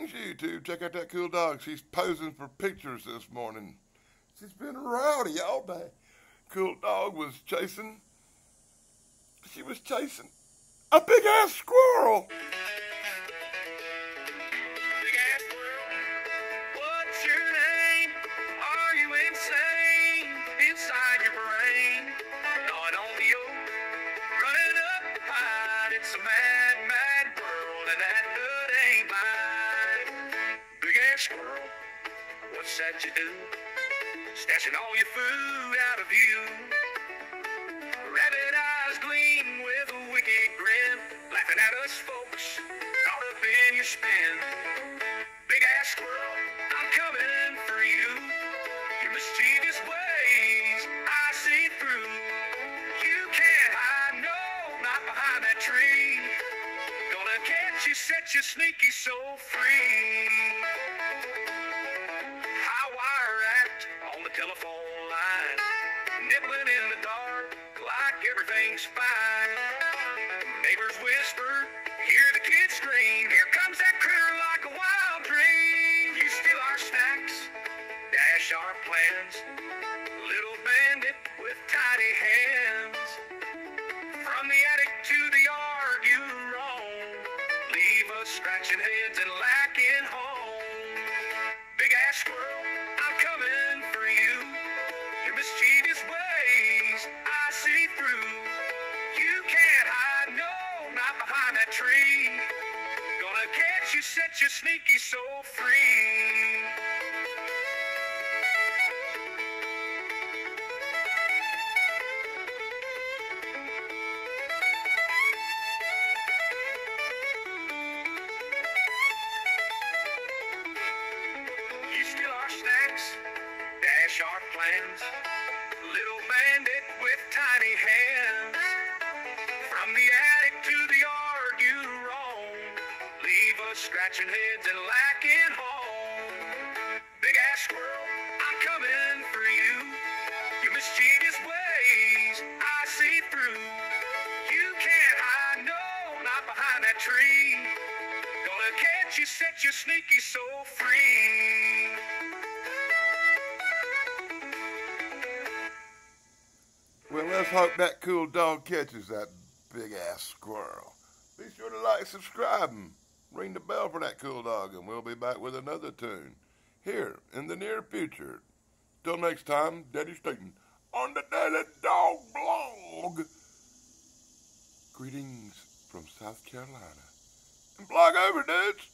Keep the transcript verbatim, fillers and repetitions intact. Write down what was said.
Greetings, YouTube. Check out that cool dog. She's posing for pictures this morning. She's been rowdy all day. Cool dog was chasing, she was chasing a big-ass squirrel. Big-ass squirrel, what's your name? Are you insane inside your brain? Not on the oak, running up high. It's a mad, mad world, and that hood ain't mine. Big-ass squirrel, what's that you do? Stashing all your food out of view. Rabbit eyes gleam with a wicked grin, laughing at us folks caught up in your spin. Big ass squirrel, I'm coming for you. Your mischievous ways I see through. You can't hide, no, not behind that tree. Gonna catch you, set you sneaky so free. Telephone line, nibbling in the dark like everything's fine. Neighbors whisper, hear the kids scream. Here comes that critter like a wild dream. You steal our snacks, dash our plans. Little bandit with tiny hands. From the attic to the yard you roam. Leave us scratching heads and lacking home. Big ass squirrel, I'm coming for you. Your mischievous ways I see through. You can't hide, no, not behind that tree. Gonna catch you, set you sneaky so free. You steal our snacks, dash our plans. Little bandit with tiny hands. From the attic to the yard you roam. Leave us scratching heads and lacking home. Big ass squirrel, I'm coming for you. Your mischievous ways I see through. You can't hide, no, not behind that tree. Gonna catch you, set you sneaky so free. Well, let's hope that cool dog catches that big-ass squirrel. Be sure to like, subscribe, and ring the bell for that cool dog, and we'll be back with another tune here in the near future. Till next time, Daddy Staten on the Daily Dog Blog. Greetings from South Carolina. And blog over, dudes.